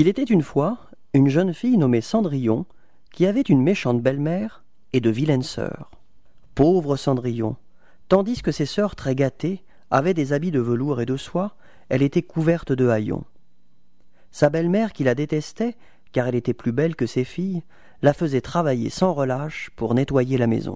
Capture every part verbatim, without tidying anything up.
Il était une fois une jeune fille nommée Cendrillon qui avait une méchante belle-mère et de vilaines sœurs. Pauvre Cendrillon, tandis que ses sœurs très gâtées avaient des habits de velours et de soie, elle était couverte de haillons. Sa belle-mère, qui la détestait, car elle était plus belle que ses filles, la faisait travailler sans relâche pour nettoyer la maison.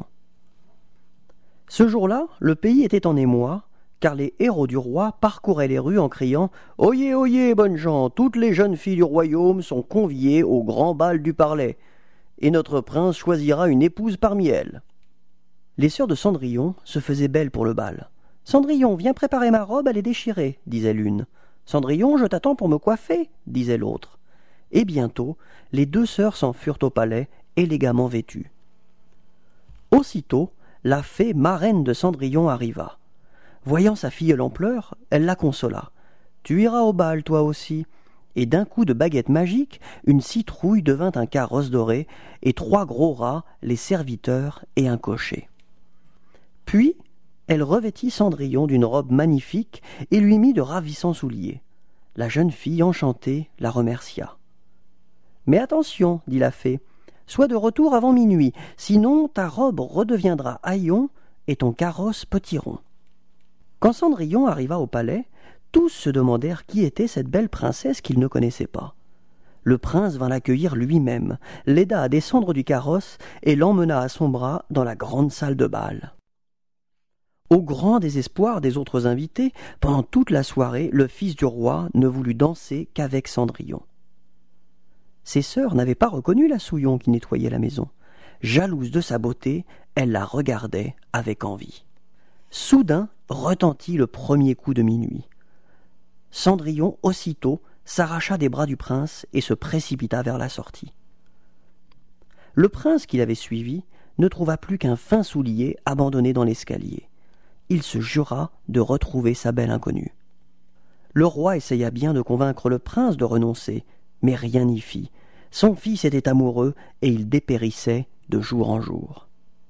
Ce jour-là, le pays était en émoi, car les héros du roi parcouraient les rues en criant « Oyez, oyez, bonnes gens, toutes les jeunes filles du royaume sont conviées au grand bal du Parler, et notre prince choisira une épouse parmi elles. » Les sœurs de Cendrillon se faisaient belles pour le bal. « Cendrillon, viens préparer ma robe, elle est déchirée, » disait l'une. « Cendrillon, je t'attends pour me coiffer, » disait l'autre. Et bientôt, les deux sœurs s'en furent au palais, élégamment vêtues. Aussitôt, la fée marraine de Cendrillon arriva. Voyant sa filleule en pleurs, elle la consola. « Tu iras au bal, toi aussi. » Et d'un coup de baguette magique, une citrouille devint un carrosse doré, et trois gros rats, les serviteurs et un cocher. Puis, elle revêtit Cendrillon d'une robe magnifique et lui mit de ravissants souliers. La jeune fille, enchantée, la remercia. « Mais attention, dit la fée, sois de retour avant minuit, sinon ta robe redeviendra haillon et ton carrosse potiron. » Quand Cendrillon arriva au palais, tous se demandèrent qui était cette belle princesse qu'ils ne connaissaient pas. Le prince vint l'accueillir lui-même, l'aida à descendre du carrosse et l'emmena à son bras dans la grande salle de bal. Au grand désespoir des autres invités, pendant toute la soirée, le fils du roi ne voulut danser qu'avec Cendrillon. Ses sœurs n'avaient pas reconnu la Souillon qui nettoyait la maison. Jalouse de sa beauté, elles la regardaient avec envie. Soudain retentit le premier coup de minuit. Cendrillon, aussitôt, s'arracha des bras du prince et se précipita vers la sortie. Le prince qui l'avait suivi ne trouva plus qu'un fin soulier abandonné dans l'escalier. Il se jura de retrouver sa belle inconnue. Le roi essaya bien de convaincre le prince de renoncer, mais rien n'y fit. Son fils était amoureux et il dépérissait de jour en jour.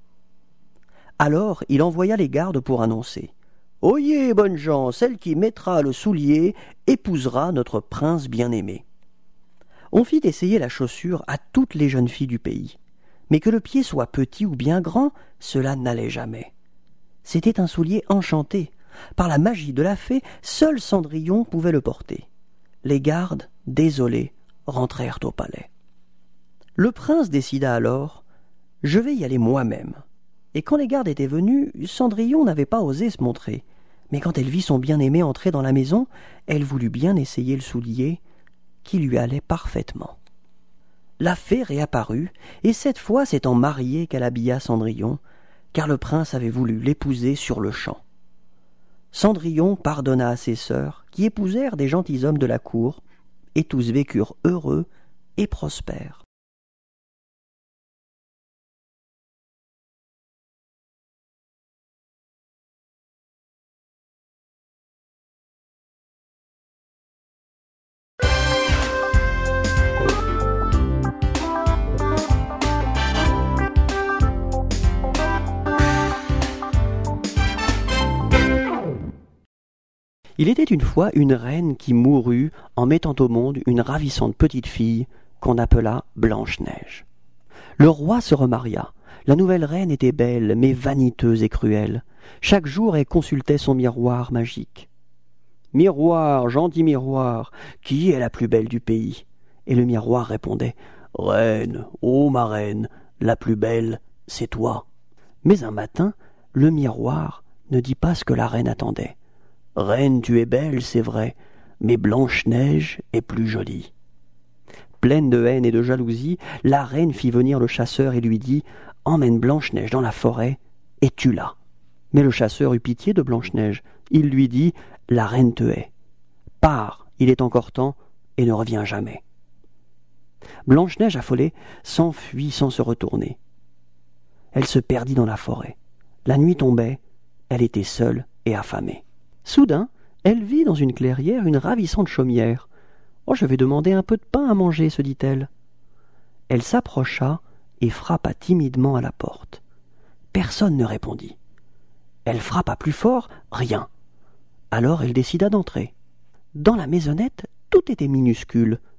Alors il envoya les gardes pour annoncer « Oyez, bonnes gens, celle qui mettra le soulier épousera notre prince bien-aimé. » On fit essayer la chaussure à toutes les jeunes filles du pays. Mais que le pied soit petit ou bien grand, cela n'allait jamais. C'était un soulier enchanté. Par la magie de la fée, seul Cendrillon pouvait le porter. Les gardes, désolés, rentrèrent au palais. Le prince décida alors « Je vais y aller moi-même. » Et quand les gardes étaient venus, Cendrillon n'avait pas osé se montrer. Mais quand elle vit son bien-aimé entrer dans la maison, elle voulut bien essayer le soulier qui lui allait parfaitement. La fée réapparut, et cette fois c'est en mariée qu'elle habilla Cendrillon, car le prince avait voulu l'épouser sur le champ. Cendrillon pardonna à ses sœurs, qui épousèrent des gentilshommes de la cour, et tous vécurent heureux et prospères. Il était une fois une reine qui mourut en mettant au monde une ravissante petite fille qu'on appela Blanche-Neige. Le roi se remaria. La nouvelle reine était belle, mais vaniteuse et cruelle. Chaque jour, elle consultait son miroir magique. « Miroir, gentil miroir, qui est la plus belle du pays ?» Et le miroir répondait « Reine, ô ma reine, la plus belle, c'est toi. » Mais un matin, le miroir ne dit pas ce que la reine attendait. « Reine, tu es belle, c'est vrai, mais Blanche-Neige est plus jolie. » Pleine de haine et de jalousie, la reine fit venir le chasseur et lui dit « Emmène Blanche-Neige dans la forêt et tue-la. » Mais le chasseur eut pitié de Blanche-Neige. Il lui dit « La reine te hait. Pars, il est encore temps, et ne reviens jamais. » Blanche-Neige, affolée, s'enfuit sans se retourner. Elle se perdit dans la forêt. La nuit tombait, elle était seule et affamée. Soudain, elle vit dans une clairière une ravissante chaumière. « Oh, je vais demander un peu de pain à manger, » se dit-elle. Elle s'approcha et frappa timidement à la porte. Personne ne répondit. Elle frappa plus fort, rien. Alors elle décida d'entrer. Dans la maisonnette, tout était minuscule,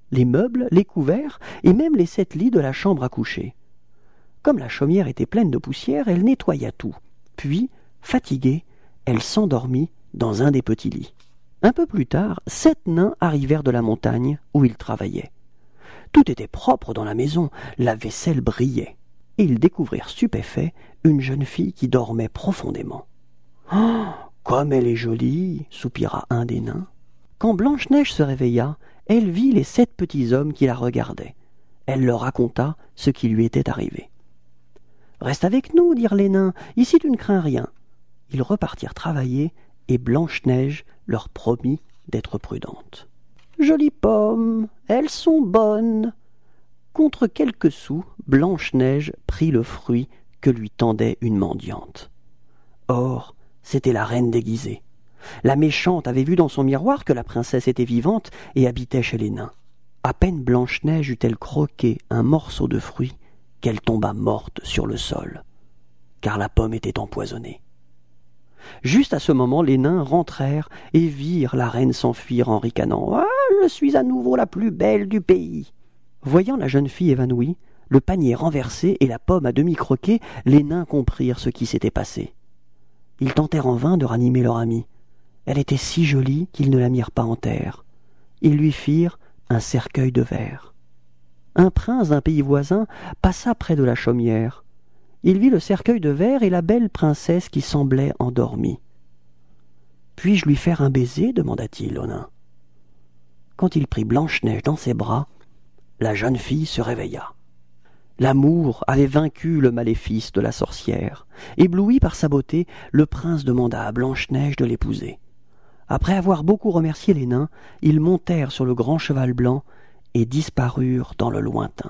les meubles, les couverts et même les sept lits de la chambre à coucher. Comme la chaumière était pleine de poussière, elle nettoya tout. Puis, fatiguée, elle s'endormit dans un des petits lits. Un peu plus tard, sept nains arrivèrent de la montagne où ils travaillaient. Tout était propre dans la maison, la vaisselle brillait. Et ils découvrirent stupéfaits une jeune fille qui dormait profondément. « Oh, comme elle est jolie !» soupira un des nains. Quand Blanche-Neige se réveilla, elle vit les sept petits hommes qui la regardaient. Elle leur raconta ce qui lui était arrivé. « Reste avec nous, dirent les nains, ici tu ne crains rien. » Ils repartirent travailler et Blanche-Neige leur promit d'être prudente. « Jolies pommes, elles sont bonnes !» Contre quelques sous, Blanche-Neige prit le fruit que lui tendait une mendiante. Or, c'était la reine déguisée. La méchante avait vu dans son miroir que la princesse était vivante et habitait chez les nains. À peine Blanche-Neige eut-elle croqué un morceau de fruit qu'elle tomba morte sur le sol, car la pomme était empoisonnée. Juste à ce moment, les nains rentrèrent et virent la reine s'enfuir en ricanant. « Ah, je suis à nouveau la plus belle du pays !» Voyant la jeune fille évanouie, le panier renversé et la pomme à demi croquée, les nains comprirent ce qui s'était passé. Ils tentèrent en vain de ranimer leur amie. Elle était si jolie qu'ils ne la mirent pas en terre. Ils lui firent un cercueil de verre. Un prince d'un pays voisin passa près de la chaumière. Il vit le cercueil de verre et la belle princesse qui semblait endormie. « Puis-je lui faire un baiser ?» demanda-t-il au nain. Quand il prit Blanche-Neige dans ses bras, la jeune fille se réveilla. L'amour avait vaincu le maléfice de la sorcière. Ébloui par sa beauté, le prince demanda à Blanche-Neige de l'épouser. Après avoir beaucoup remercié les nains, ils montèrent sur le grand cheval blanc et disparurent dans le lointain.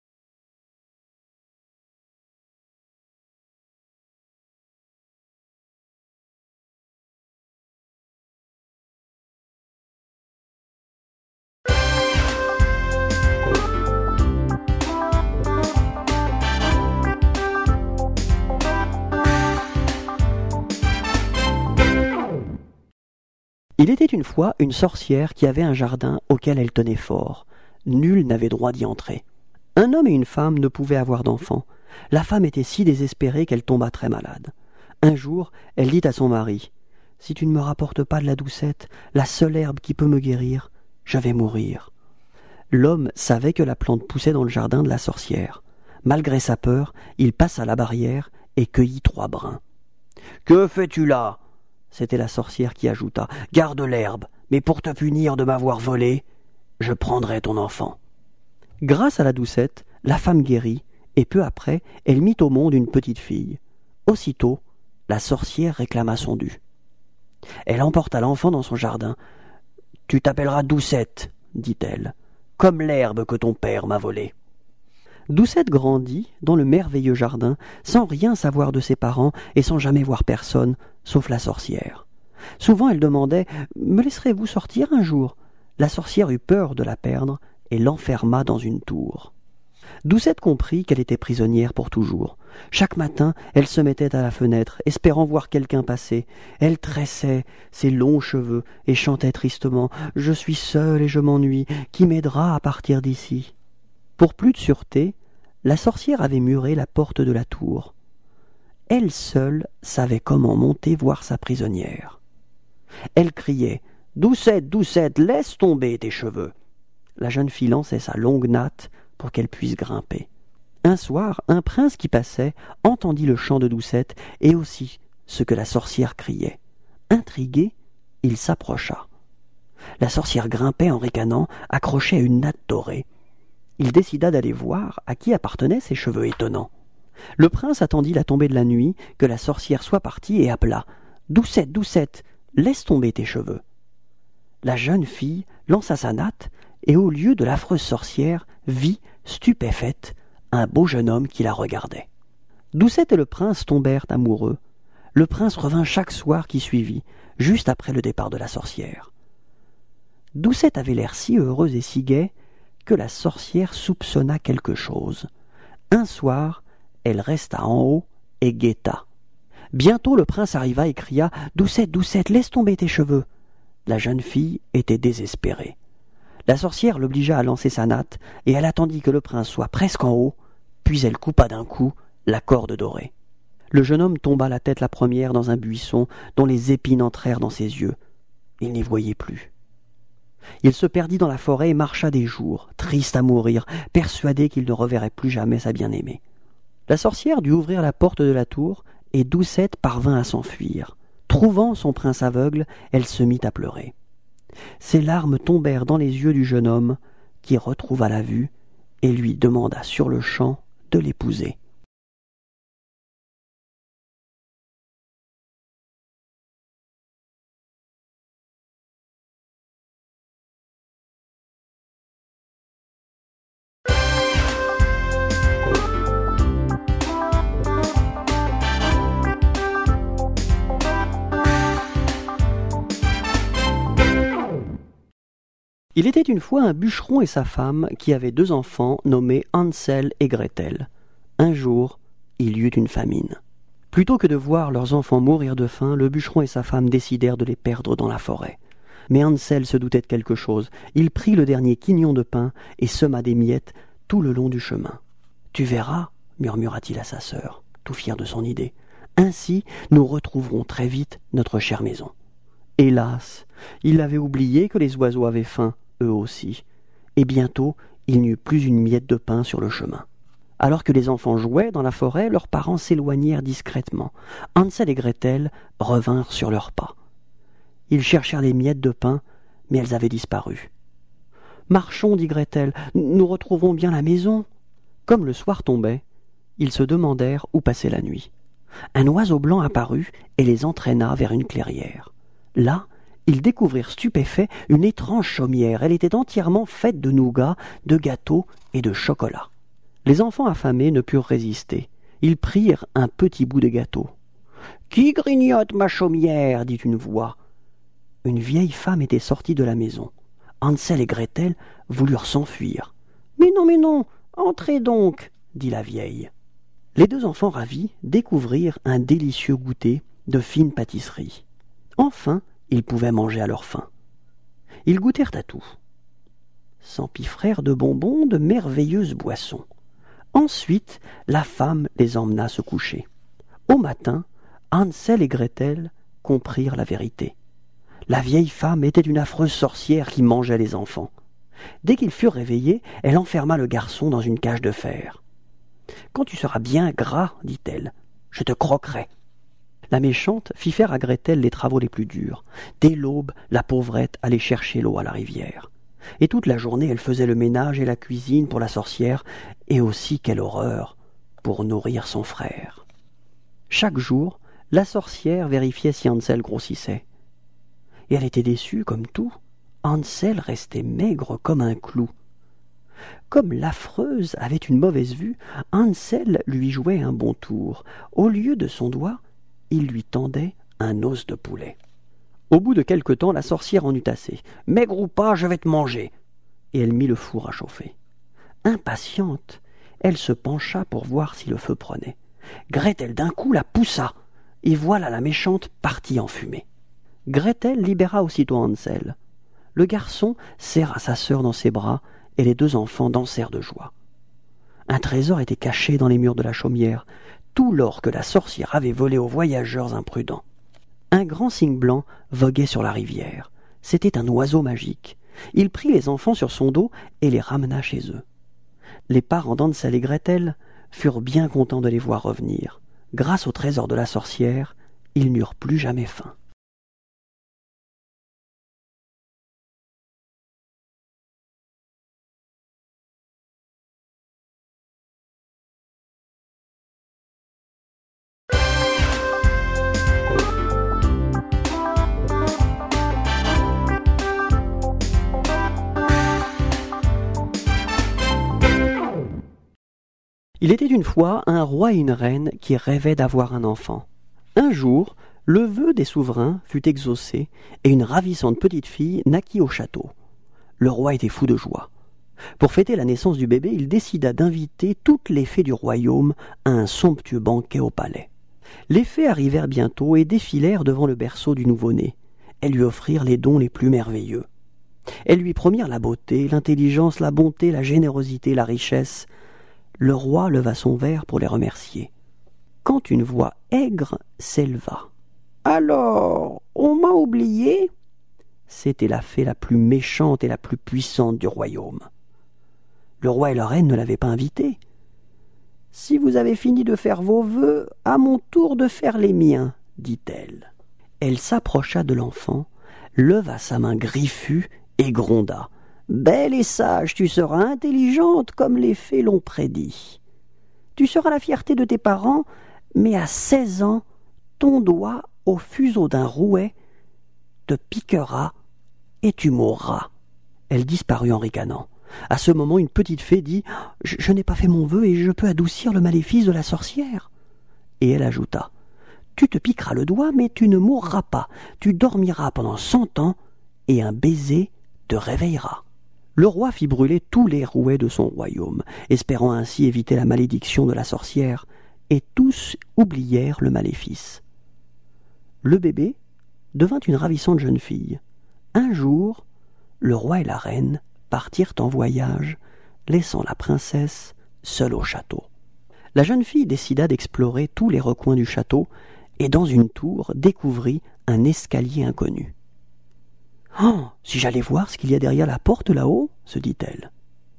Il était une fois une sorcière qui avait un jardin auquel elle tenait fort. Nul n'avait droit d'y entrer. Un homme et une femme ne pouvaient avoir d'enfants. La femme était si désespérée qu'elle tomba très malade. Un jour, elle dit à son mari « Si tu ne me rapportes pas de la doucette, la seule herbe qui peut me guérir, je vais mourir. » L'homme savait que la plante poussait dans le jardin de la sorcière. Malgré sa peur, il passa la barrière et cueillit trois brins. « Que fais-tu là ?» C'était la sorcière qui ajouta « Garde l'herbe, mais pour te punir de m'avoir volé, je prendrai ton enfant. » Grâce à la doucette, la femme guérit, et peu après, elle mit au monde une petite fille. Aussitôt, la sorcière réclama son dû. Elle emporta l'enfant dans son jardin. « Tu t'appelleras Doucette, dit-elle, comme l'herbe que ton père m'a volée. » Doucette grandit dans le merveilleux jardin, sans rien savoir de ses parents et sans jamais voir personne, sauf la sorcière. Souvent elle demandait « Me laisserez-vous sortir un jour ?» La sorcière eut peur de la perdre et l'enferma dans une tour. Doucette comprit qu'elle était prisonnière pour toujours. Chaque matin, elle se mettait à la fenêtre, espérant voir quelqu'un passer. Elle tressait ses longs cheveux et chantait tristement « Je suis seule et je m'ennuie, qui m'aidera à partir d'ici ?» Pour plus de sûreté, la sorcière avait muré la porte de la tour. Elle seule savait comment monter voir sa prisonnière. Elle criait « Doucette, Doucette, laisse tomber tes cheveux !» La jeune fille lançait sa longue natte pour qu'elle puisse grimper. Un soir, un prince qui passait entendit le chant de Doucette et aussi ce que la sorcière criait. Intrigué, il s'approcha. La sorcière grimpait en ricanant, accrochée à une natte dorée. Il décida d'aller voir à qui appartenaient ces cheveux étonnants. Le prince attendit la tombée de la nuit, que la sorcière soit partie et appela « Doucette, Doucette, laisse tomber tes cheveux !» La jeune fille lança sa natte et au lieu de l'affreuse sorcière, vit, stupéfaite, un beau jeune homme qui la regardait. Doucette et le prince tombèrent amoureux. Le prince revint chaque soir qui suivit, juste après le départ de la sorcière. Doucette avait l'air si heureuse et si gaie que la sorcière soupçonna quelque chose. Un soir, elle resta en haut et guetta. Bientôt le prince arriva et cria « Doucette, Doucette, laisse tomber tes cheveux !» La jeune fille était désespérée. La sorcière l'obligea à lancer sa natte, et elle attendit que le prince soit presque en haut, puis elle coupa d'un coup la corde dorée. Le jeune homme tomba la tête la première dans un buisson dont les épines entrèrent dans ses yeux. Il n'y voyait plus. Il se perdit dans la forêt et marcha des jours, triste à mourir, persuadé qu'il ne reverrait plus jamais sa bien-aimée. La sorcière dut ouvrir la porte de la tour, et Doucette parvint à s'enfuir. Trouvant son prince aveugle, elle se mit à pleurer. Ses larmes tombèrent dans les yeux du jeune homme, qui retrouva la vue et lui demanda sur-le-champ de l'épouser. Il était une fois un bûcheron et sa femme qui avaient deux enfants nommés Hansel et Gretel. Un jour, il y eut une famine. Plutôt que de voir leurs enfants mourir de faim, le bûcheron et sa femme décidèrent de les perdre dans la forêt. Mais Hansel se doutait de quelque chose. Il prit le dernier quignon de pain et sema des miettes tout le long du chemin. « Tu verras, murmura-t-il à sa sœur, tout fier de son idée. « Ainsi, nous retrouverons très vite notre chère maison. » Hélas, il avait oublié que les oiseaux avaient faim, eux aussi, et bientôt il n'y eut plus une miette de pain sur le chemin. Alors que les enfants jouaient dans la forêt, leurs parents s'éloignèrent discrètement. Hansel et Gretel revinrent sur leurs pas. Ils cherchèrent des miettes de pain, mais elles avaient disparu. « Marchons, dit Gretel, nous retrouvons bien la maison. » Comme le soir tombait, ils se demandèrent où passer la nuit. Un oiseau blanc apparut et les entraîna vers une clairière. Là, ils découvrirent stupéfaits une étrange chaumière. Elle était entièrement faite de nougat, de gâteaux et de chocolat. Les enfants affamés ne purent résister. Ils prirent un petit bout de gâteau. « Qui grignote ma chaumière ?» dit une voix. Une vieille femme était sortie de la maison. Hansel et Gretel voulurent s'enfuir. « Mais non, mais non, entrez donc !» dit la vieille. Les deux enfants ravis découvrirent un délicieux goûter de fine pâtisserie. Enfin, ils pouvaient manger à leur faim. Ils goûtèrent à tout. S'empiffrèrent de bonbons, de merveilleuses boissons. Ensuite, la femme les emmena se coucher. Au matin, Hansel et Gretel comprirent la vérité. La vieille femme était une affreuse sorcière qui mangeait les enfants. Dès qu'ils furent réveillés, elle enferma le garçon dans une cage de fer. « Quand tu seras bien gras, dit-elle, je te croquerai. » La méchante fit faire à Gretel les travaux les plus durs. Dès l'aube, la pauvrette allait chercher l'eau à la rivière. Et toute la journée, elle faisait le ménage et la cuisine pour la sorcière, et aussi, quelle horreur, pour nourrir son frère. Chaque jour, la sorcière vérifiait si Hansel grossissait. Et elle était déçue, comme tout. Hansel restait maigre comme un clou. Comme l'affreuse avait une mauvaise vue, Hansel lui jouait un bon tour. Au lieu de son doigt, il lui tendait un os de poulet. Au bout de quelque temps, la sorcière en eut assez. « Maigre ou pas, je vais te manger !» Et elle mit le four à chauffer. Impatiente, elle se pencha pour voir si le feu prenait. Gretel d'un coup la poussa, et voilà la méchante partie en fumée. Gretel libéra aussitôt Hansel. Le garçon serra sa sœur dans ses bras, et les deux enfants dansèrent de joie. Un trésor était caché dans les murs de la chaumière, tout l'or que la sorcière avait volé aux voyageurs imprudents. Un grand cygne blanc voguait sur la rivière. C'était un oiseau magique. Il prit les enfants sur son dos et les ramena chez eux. Les parents d'Hansel et Gretel furent bien contents de les voir revenir. Grâce au trésor de la sorcière, ils n'eurent plus jamais faim. Il était une fois un roi et une reine qui rêvaient d'avoir un enfant. Un jour, le vœu des souverains fut exaucé et une ravissante petite fille naquit au château. Le roi était fou de joie. Pour fêter la naissance du bébé, il décida d'inviter toutes les fées du royaume à un somptueux banquet au palais. Les fées arrivèrent bientôt et défilèrent devant le berceau du nouveau-né. Elles lui offrirent les dons les plus merveilleux. Elles lui promirent la beauté, l'intelligence, la bonté, la générosité, la richesse. Le roi leva son verre pour les remercier. Quand une voix aigre s'éleva. « Alors, on m'a oublié ?» C'était la fée la plus méchante et la plus puissante du royaume. Le roi et la reine ne l'avaient pas invitée. « Si vous avez fini de faire vos vœux, à mon tour de faire les miens, » dit-elle. Elle s'approcha de l'enfant, leva sa main griffue et gronda. « Belle et sage, tu seras intelligente comme les fées l'ont prédit. Tu seras la fierté de tes parents, mais à seize ans, ton doigt au fuseau d'un rouet te piquera et tu mourras. » Elle disparut en ricanant. À ce moment, une petite fée dit « Je, je n'ai pas fait mon vœu et je peux adoucir le maléfice de la sorcière. » Et elle ajouta « Tu te piqueras le doigt, mais tu ne mourras pas. Tu dormiras pendant cent ans et un baiser te réveillera. » Le roi fit brûler tous les rouets de son royaume, espérant ainsi éviter la malédiction de la sorcière, et tous oublièrent le maléfice. Le bébé devint une ravissante jeune fille. Un jour, le roi et la reine partirent en voyage, laissant la princesse seule au château. La jeune fille décida d'explorer tous les recoins du château et dans une tour découvrit un escalier inconnu. « Oh, si j'allais voir ce qu'il y a derrière la porte là-haut !» se dit-elle.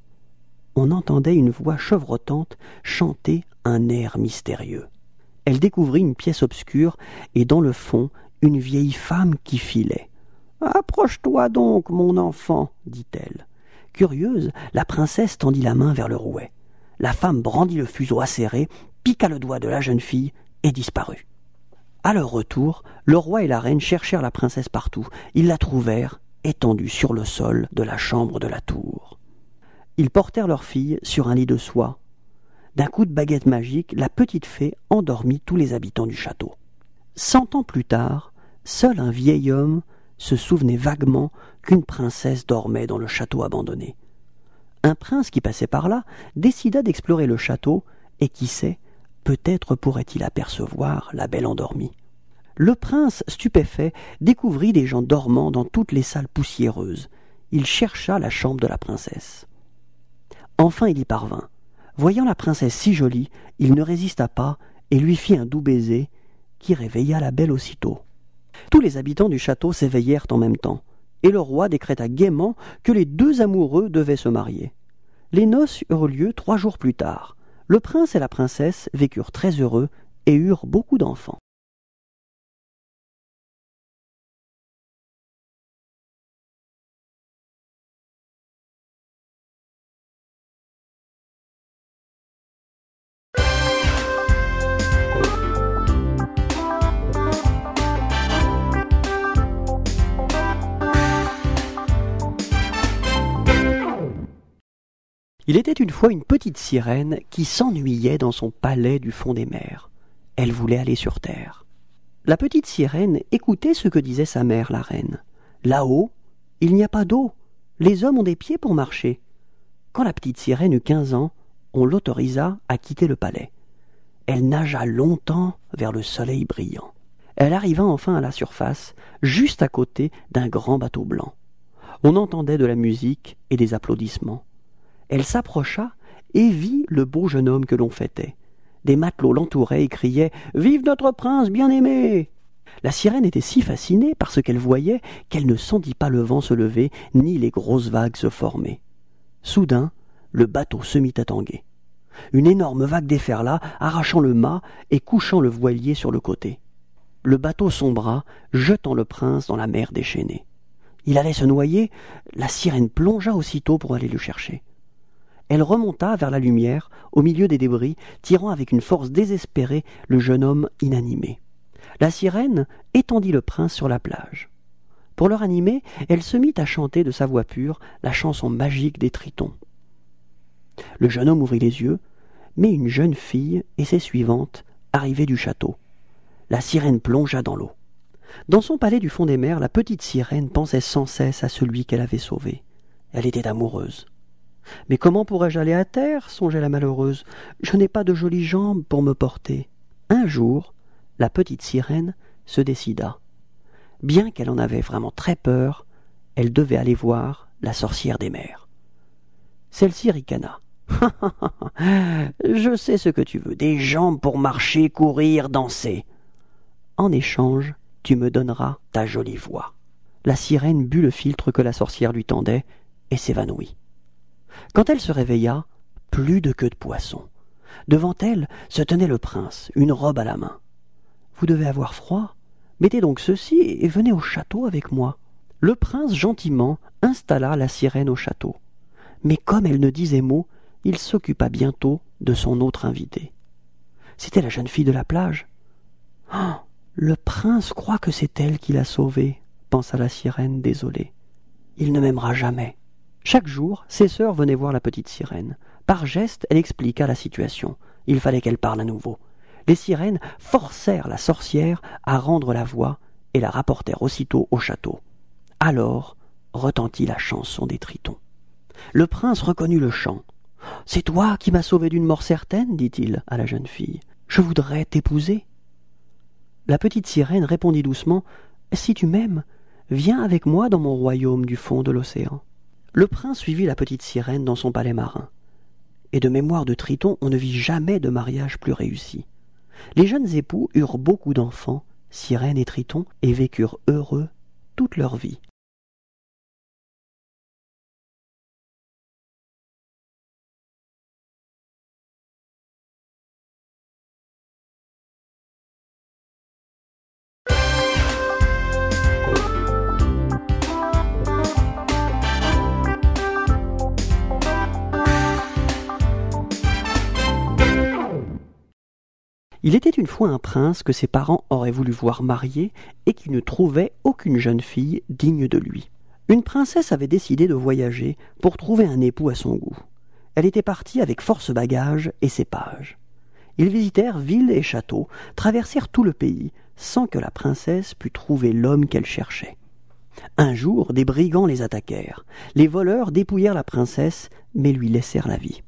On entendait une voix chevrotante chanter un air mystérieux. Elle découvrit une pièce obscure et dans le fond une vieille femme qui filait. « Approche-toi donc, mon enfant !» dit-elle. Curieuse, la princesse tendit la main vers le rouet. La femme brandit le fuseau acéré, piqua le doigt de la jeune fille et disparut. À leur retour, le roi et la reine cherchèrent la princesse partout. Ils la trouvèrent étendue sur le sol de la chambre de la tour. Ils portèrent leur fille sur un lit de soie. D'un coup de baguette magique, la petite fée endormit tous les habitants du château. Cent ans plus tard, seul un vieil homme se souvenait vaguement qu'une princesse dormait dans le château abandonné. Un prince qui passait par là décida d'explorer le château et qui sait, peut-être pourrait-il apercevoir la belle endormie. Le prince, stupéfait, découvrit des gens dormant dans toutes les salles poussiéreuses. Il chercha la chambre de la princesse. Enfin il y parvint. Voyant la princesse si jolie, il ne résista pas et lui fit un doux baiser qui réveilla la belle aussitôt. Tous les habitants du château s'éveillèrent en même temps, et le roi décréta gaiement que les deux amoureux devaient se marier. Les noces eurent lieu trois jours plus tard. Le prince et la princesse vécurent très heureux et eurent beaucoup d'enfants. Il était une fois une petite sirène qui s'ennuyait dans son palais du fond des mers. Elle voulait aller sur terre. La petite sirène écoutait ce que disait sa mère, la reine. Là-haut, il n'y a pas d'eau. Les hommes ont des pieds pour marcher. Quand la petite sirène eut quinze ans, on l'autorisa à quitter le palais. Elle nagea longtemps vers le soleil brillant. Elle arriva enfin à la surface, juste à côté d'un grand bateau blanc. On entendait de la musique et des applaudissements. Elle s'approcha et vit le beau jeune homme que l'on fêtait. Des matelots l'entouraient et criaient « Vive notre prince bien-aimé !» La sirène était si fascinée par ce qu'elle voyait qu'elle ne sentit pas le vent se lever ni les grosses vagues se former. Soudain, le bateau se mit à tanguer. Une énorme vague déferla, arrachant le mât et couchant le voilier sur le côté. Le bateau sombra, jetant le prince dans la mer déchaînée. Il allait se noyer, la sirène plongea aussitôt pour aller le chercher. Elle remonta vers la lumière, au milieu des débris, tirant avec une force désespérée le jeune homme inanimé. La sirène étendit le prince sur la plage. Pour le ranimer, elle se mit à chanter de sa voix pure la chanson magique des tritons. Le jeune homme ouvrit les yeux, mais une jeune fille et ses suivantes arrivaient du château. La sirène plongea dans l'eau. Dans son palais du fond des mers, la petite sirène pensait sans cesse à celui qu'elle avait sauvé. Elle était amoureuse. « Mais comment pourrais-je aller à terre ?» songeait la malheureuse. « Je n'ai pas de jolies jambes pour me porter. » Un jour, la petite sirène se décida. Bien qu'elle en avait vraiment très peur, elle devait aller voir la sorcière des mers. Celle-ci ricana. « Je sais ce que tu veux, des jambes pour marcher, courir, danser. En échange, tu me donneras ta jolie voix. » La sirène but le filtre que la sorcière lui tendait et s'évanouit. Quand elle se réveilla, plus de queue de poisson. Devant elle se tenait le prince, une robe à la main. « Vous devez avoir froid. Mettez donc ceci et venez au château avec moi. » Le prince gentiment installa la sirène au château. Mais comme elle ne disait mot, il s'occupa bientôt de son autre invitée. C'était la jeune fille de la plage. « Oh, le prince croit que c'est elle qui l'a sauvé, » pensa la sirène désolée. « Il ne m'aimera jamais. » Chaque jour, ses sœurs venaient voir la petite sirène. Par geste, elle expliqua la situation. Il fallait qu'elle parle à nouveau. Les sirènes forcèrent la sorcière à rendre la voix et la rapportèrent aussitôt au château. Alors retentit la chanson des tritons. Le prince reconnut le chant. « C'est toi qui m'as sauvé d'une mort certaine, dit-il à la jeune fille. Je voudrais t'épouser. » La petite sirène répondit doucement « Si tu m'aimes, viens avec moi dans mon royaume du fond de l'océan. » Le prince suivit la petite sirène dans son palais marin. Et de mémoire de Triton, on ne vit jamais de mariage plus réussi. Les jeunes époux eurent beaucoup d'enfants, Sirène et Triton, et vécurent heureux toute leur vie. Il était une fois un prince que ses parents auraient voulu voir marié et qui ne trouvait aucune jeune fille digne de lui. Une princesse avait décidé de voyager pour trouver un époux à son goût. Elle était partie avec force bagages et ses pages. Ils visitèrent villes et châteaux, traversèrent tout le pays, sans que la princesse pût trouver l'homme qu'elle cherchait. Un jour, des brigands les attaquèrent. Les voleurs dépouillèrent la princesse, mais lui laissèrent la vie.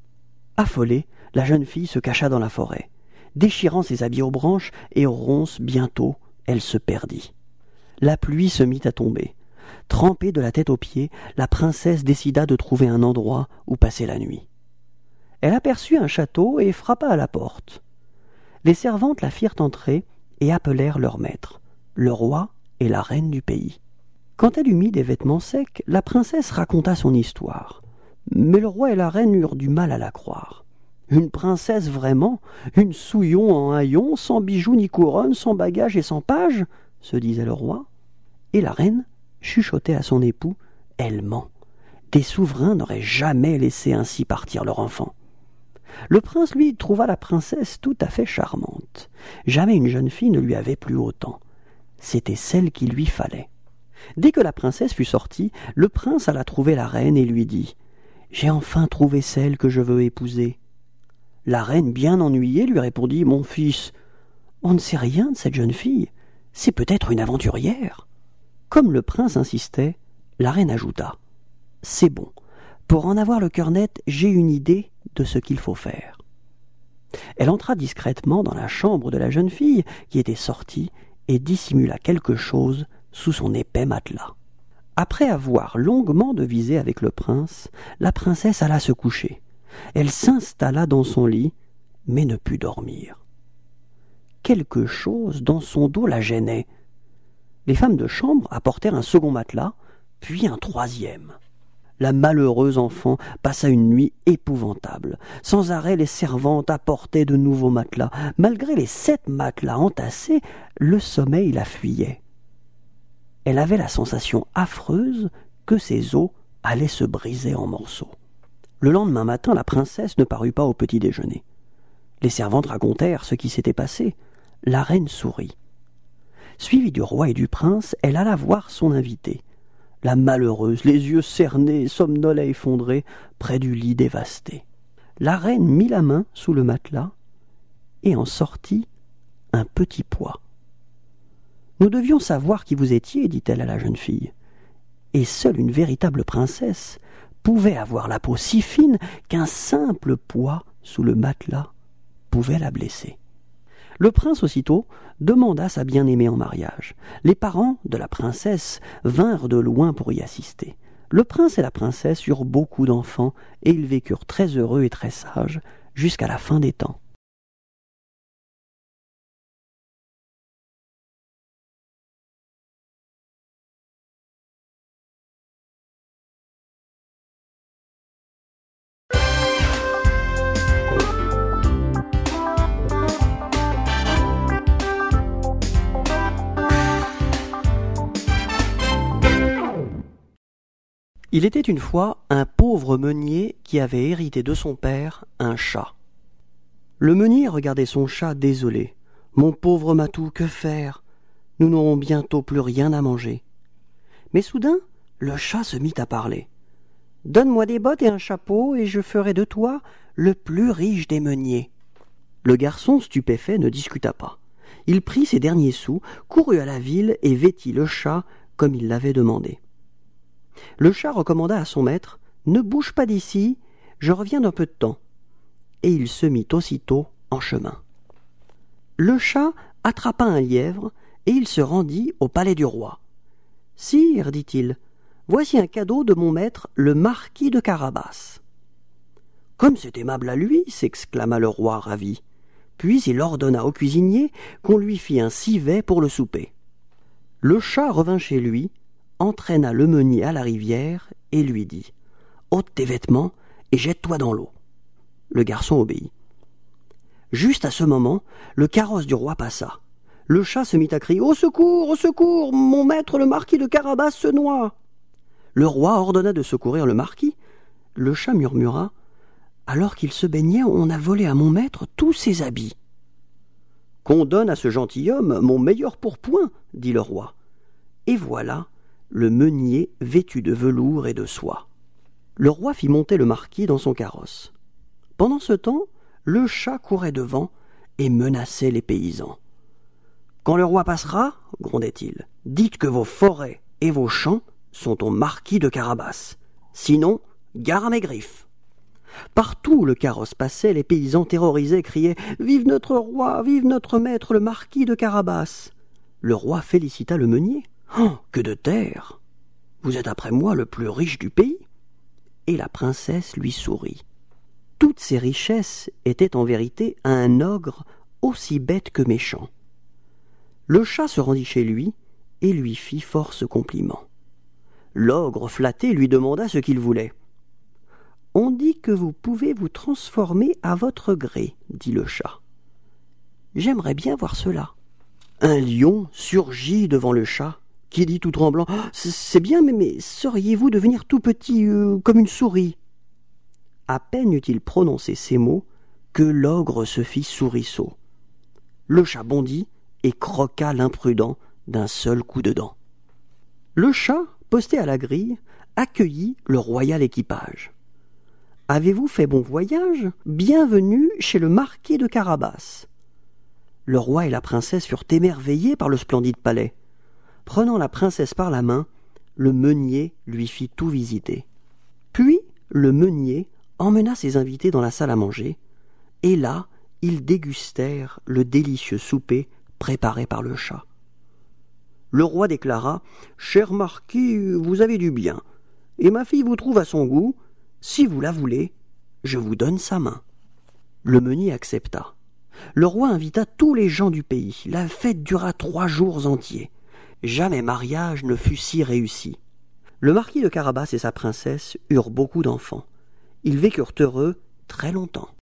Affolée, la jeune fille se cacha dans la forêt. Déchirant ses habits aux branches et aux ronces, bientôt, elle se perdit. La pluie se mit à tomber. Trempée de la tête aux pieds, la princesse décida de trouver un endroit où passer la nuit. Elle aperçut un château et frappa à la porte. Les servantes la firent entrer et appelèrent leur maître, le roi et la reine du pays. Quand elle eut mis des vêtements secs, la princesse raconta son histoire. Mais le roi et la reine eurent du mal à la croire. Une princesse vraiment, une souillon en haillons, sans bijoux ni couronne, sans bagages et sans pages, se disait le roi. Et la reine chuchotait à son époux, elle ment. Des souverains n'auraient jamais laissé ainsi partir leur enfant. Le prince, lui, trouva la princesse tout à fait charmante. Jamais une jeune fille ne lui avait plu autant. C'était celle qu'il lui fallait. Dès que la princesse fut sortie, le prince alla trouver la reine et lui dit « J'ai enfin trouvé celle que je veux épouser. » La reine, bien ennuyée, lui répondit « Mon fils, on ne sait rien de cette jeune fille. C'est peut-être une aventurière. » Comme le prince insistait, la reine ajouta « C'est bon. Pour en avoir le cœur net, j'ai une idée de ce qu'il faut faire. » Elle entra discrètement dans la chambre de la jeune fille qui était sortie et dissimula quelque chose sous son épais matelas. Après avoir longuement devisé avec le prince, la princesse alla se coucher. Elle s'installa dans son lit, mais ne put dormir. Quelque chose dans son dos la gênait. Les femmes de chambre apportèrent un second matelas, puis un troisième. La malheureuse enfant passa une nuit épouvantable. Sans arrêt, les servantes apportaient de nouveaux matelas. Malgré les sept matelas entassés, le sommeil la fuyait. Elle avait la sensation affreuse que ses os allaient se briser en morceaux. Le lendemain matin, la princesse ne parut pas au petit déjeuner. Les servantes racontèrent ce qui s'était passé. La reine sourit. Suivie du roi et du prince, elle alla voir son invitée. La malheureuse, les yeux cernés, somnole et effondrée, près du lit dévasté. La reine mit la main sous le matelas et en sortit un petit pois. « Nous devions savoir qui vous étiez, dit-elle à la jeune fille. Et seule une véritable princesse pouvait avoir la peau si fine qu'un simple pois sous le matelas pouvait la blesser. » Le prince aussitôt demanda sa bien-aimée en mariage. Les parents de la princesse vinrent de loin pour y assister. Le prince et la princesse eurent beaucoup d'enfants, et ils vécurent très heureux et très sages jusqu'à la fin des temps. Il était une fois un pauvre meunier qui avait hérité de son père un chat. Le meunier regardait son chat désolé. « Mon pauvre matou, que faire? Nous n'aurons bientôt plus rien à manger. » Mais soudain, le chat se mit à parler. « Donne-moi des bottes et un chapeau, et je ferai de toi le plus riche des meuniers. » Le garçon, stupéfait, ne discuta pas. Il prit ses derniers sous, courut à la ville et vêtit le chat comme il l'avait demandé. Le chat recommanda à son maître « Ne bouge pas d'ici, je reviens d'un peu de temps. » Et il se mit aussitôt en chemin. Le chat attrapa un lièvre et il se rendit au palais du roi. « Sire, dit-il, voici un cadeau de mon maître, le marquis de Carabas. »« Comme c'est aimable à lui !» s'exclama le roi ravi. Puis il ordonna au cuisinier qu'on lui fît un civet pour le souper. Le chat revint chez lui, entraîna le meunier à la rivière et lui dit « Ôte tes vêtements et jette-toi dans l'eau. » Le garçon obéit. Juste à ce moment, le carrosse du roi passa. Le chat se mit à crier « Au secours, au secours, mon maître le marquis de Carabas se noie !» Le roi ordonna de secourir le marquis. Le chat murmura « Alors qu'il se baignait, on a volé à mon maître tous ses habits. »« Qu'on donne à ce gentilhomme mon meilleur pourpoint, » dit le roi. Et voilà le meunier vêtu de velours et de soie. Le roi fit monter le marquis dans son carrosse. Pendant ce temps, le chat courait devant et menaçait les paysans. « Quand le roi passera, grondait-il, dites que vos forêts et vos champs sont au marquis de Carabas. Sinon, gare à mes griffes. » Partout où le carrosse passait, les paysans terrorisés criaient « Vive notre roi, vive notre maître le marquis de Carabas !» Le roi félicita le meunier. « Oh, que de terre! Vous êtes après moi le plus riche du pays !» Et la princesse lui sourit. Toutes ces richesses étaient en vérité un ogre aussi bête que méchant. Le chat se rendit chez lui et lui fit force compliments. L'ogre flatté lui demanda ce qu'il voulait. « On dit que vous pouvez vous transformer à votre gré, » dit le chat. « J'aimerais bien voir cela. » Un lion surgit devant le chat, qui dit tout tremblant « C'est bien, mais, mais sauriez-vous devenir tout petit euh, comme une souris ?» À peine eut-il prononcé ces mots que l'ogre se fit souriceau. Le chat bondit et croqua l'imprudent d'un seul coup de dent. Le chat, posté à la grille, accueillit le royal équipage. « Avez-vous fait bon voyage? Bienvenue chez le marquis de Carabas. » Le roi et la princesse furent émerveillés par le splendide palais. Prenant la princesse par la main, le meunier lui fit tout visiter. Puis le meunier emmena ses invités dans la salle à manger, et là, ils dégustèrent le délicieux souper préparé par le chat. Le roi déclara « Cher marquis, vous avez du bien, et ma fille vous trouve à son goût. Si vous la voulez, je vous donne sa main. » Le meunier accepta. Le roi invita tous les gens du pays. La fête dura trois jours entiers. Jamais mariage ne fut si réussi. Le marquis de Carabas et sa princesse eurent beaucoup d'enfants. Ils vécurent heureux très longtemps.